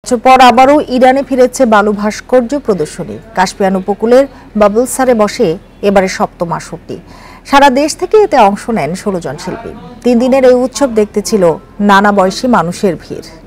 পর আবারও ইরানে ফিরেছে বালু ভাস্কর্য প্রদর্শনী। কাস্পিয়ান উপকূলের বাবলসারে বসে এবারে সপ্তম আসরটি। সারা দেশ থেকে এতে অংশ নেন 16 জন শিল্পী। 3 দিনের এই উৎসব দেখতে ছিল নানা বয়সী মানুষের ভিড়।